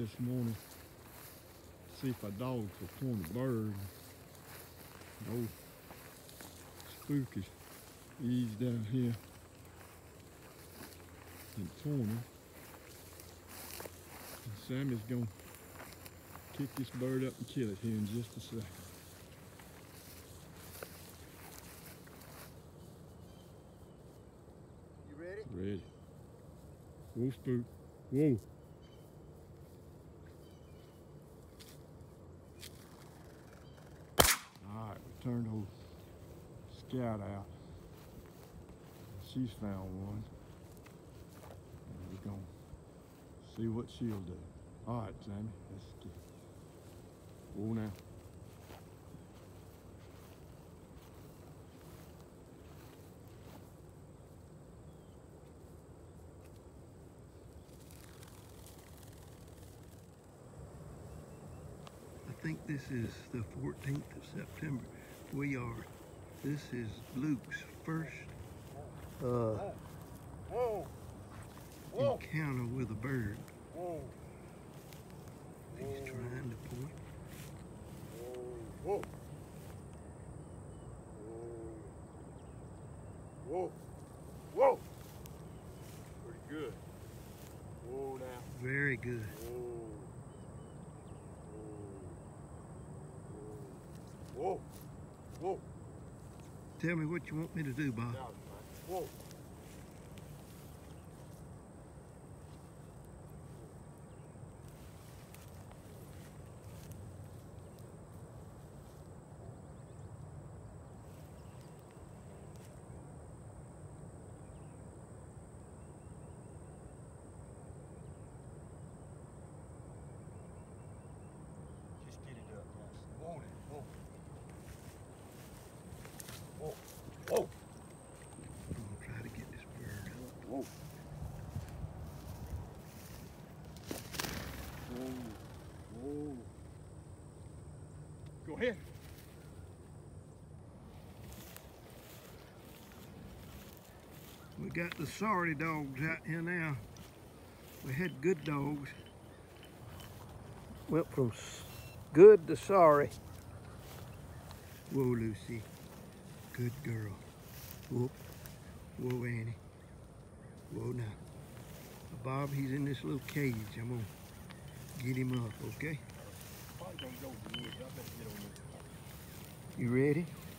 this morning to see if our dogs will corner the bird. Old Spook is eased down here in the corner. And Sammy's gonna kick this bird up and kill it here in just a second. You ready? Ready. Whoa, Spook. Whoa. Alright, we turned old Scout out. She's found one. And we're gonna see what she'll do. Alright, Sammy, let's get it. Whoa now. I think this is the 14th of September. This is Luke's first encounter with a bird. He's trying to point. Whoa. Whoa. Whoa. Pretty good. Whoa now. Very good. Whoa. Whoa. Tell me what you want me to do, Bob. Whoa. Just get it up, guys. Whoa. Whoa. Whoa. I'm gonna try to get this bird up. Whoa. Whoa. Go ahead. We got the sorry dogs out here now. We had good dogs. Went from good to sorry. Whoa, Lucy. Good girl. Whoop. Whoa, Annie. Whoa, now. Bob, he's in this little cage. I'm going to get him up, okay? Probably gonna go to the woods. I better get on this. You ready?